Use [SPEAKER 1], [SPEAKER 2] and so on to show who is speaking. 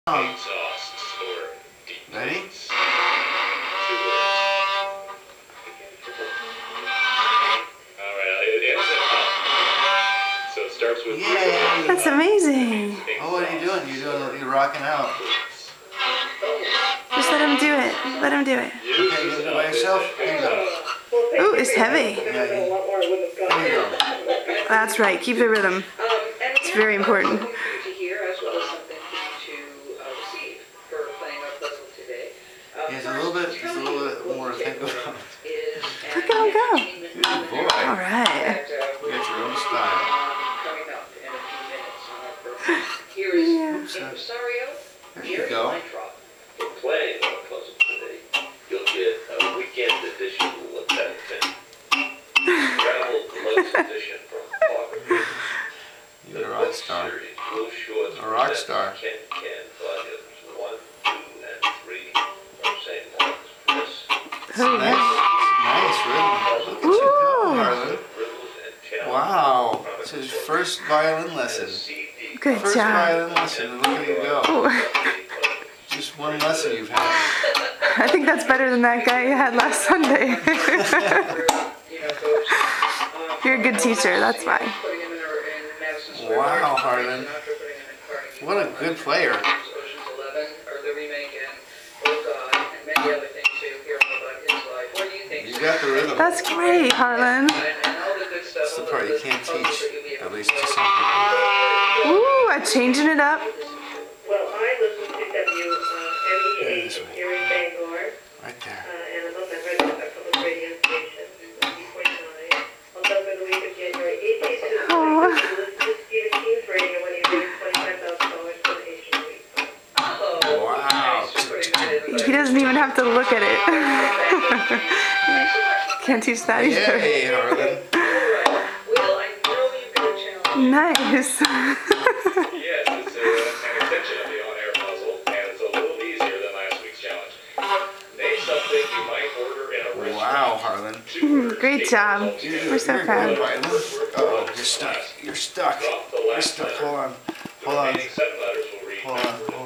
[SPEAKER 1] Exhausts or
[SPEAKER 2] Ready?
[SPEAKER 1] depletes. 2 words. Alright, it ends in up. So it starts with
[SPEAKER 2] Yay!
[SPEAKER 3] That's amazing.
[SPEAKER 2] Oh, what are you doing? You're rocking out.
[SPEAKER 3] Just let him do it. Let him do it.
[SPEAKER 2] Okay, you gonna do it by yourself? Here you go.
[SPEAKER 3] Ooh, it's heavy.
[SPEAKER 2] Yeah, there you go.
[SPEAKER 3] That's right. Keep the rhythm. It's very important.
[SPEAKER 2] There's a little bit more to think about.
[SPEAKER 3] Look at him go.
[SPEAKER 2] Good boy.
[SPEAKER 3] All right.
[SPEAKER 2] You got your own style.
[SPEAKER 3] Yeah.
[SPEAKER 2] Oops, there you go.
[SPEAKER 1] For playing on Puzzle today, you'll get a weekend edition of that thing. Travel deluxe edition from Auburn.
[SPEAKER 2] You're a rock star.
[SPEAKER 1] A
[SPEAKER 2] rock star.
[SPEAKER 1] Ken volumes 1, 2, and 3 from St. Mark's Press.
[SPEAKER 3] Oh, yeah.
[SPEAKER 2] Nice rhythm. Look at you go, Harlen.
[SPEAKER 1] Riddles and challenges.
[SPEAKER 2] Wow. It's his first violin lesson.
[SPEAKER 3] Good
[SPEAKER 2] First
[SPEAKER 3] job.
[SPEAKER 2] violin lesson, and look how you go.
[SPEAKER 3] Ooh.
[SPEAKER 2] Just one lesson you've had.
[SPEAKER 3] I think that's better than that guy you had last Sunday. You're a good teacher, that's fine.
[SPEAKER 2] Wow, Harlen. What a good player. You got the rhythm.
[SPEAKER 3] That's great, Harlen.
[SPEAKER 2] That's the part you can't teach, at least to some people.
[SPEAKER 3] Ooh, I'm changing it up.
[SPEAKER 4] Well, I listen to WMEH here in Bangor,
[SPEAKER 2] Right there.
[SPEAKER 4] and I'm on my regular public radio station, 90.9, on the week of January 18th to the 20th. Listen to Stephen King's radio when he raised $25,000 for the Asian Week.
[SPEAKER 2] Wow.
[SPEAKER 3] He doesn't even have to look at it. Can't teach that either.
[SPEAKER 2] Yay, Harlen.
[SPEAKER 4] Well, I know you've got a challenge.
[SPEAKER 3] Nice.
[SPEAKER 1] Yes, it's an extension of the on-air puzzle, and it's a little easier than last week's challenge. Name something you might order in a restaurant.
[SPEAKER 2] Wow, Harlen.
[SPEAKER 3] Great job. We're so proud.
[SPEAKER 2] Oh, you're stuck. You're stuck. You're stuck. Hold on. Hold on.
[SPEAKER 1] Remaining 7 letters will read.
[SPEAKER 2] Hold on.